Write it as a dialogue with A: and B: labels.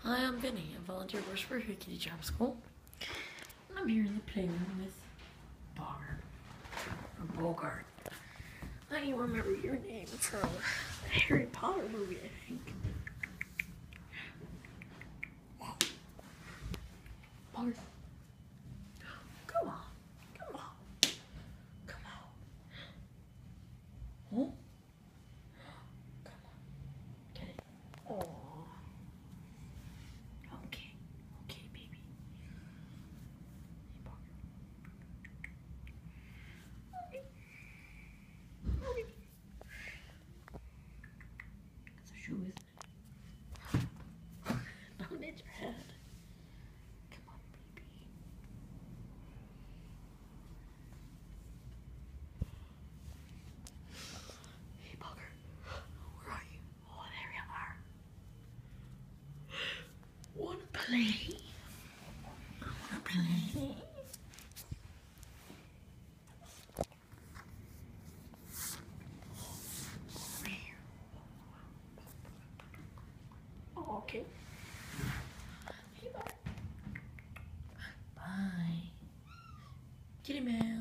A: Hi, I'm Vinny, a volunteer worshiper here at Kitty Charm School. And I'm here in the playroom with Bogart, or Bogart. I remember your name from a Harry Potter movie, I think. Bogart. Come on. Come on. Come on. Huh? Come on. Okay. Aww. Okay. Okay, baby. Hey, Bogart. Okay. Okay. It's a shoe, isn't it? Don't hit your head. Come on, baby. Hey, Bogart. Where are you? Oh, there you are. Wanna play? Wanna play? Over here. Oh, okay. Hey, Bogart. Bye. Kitty man.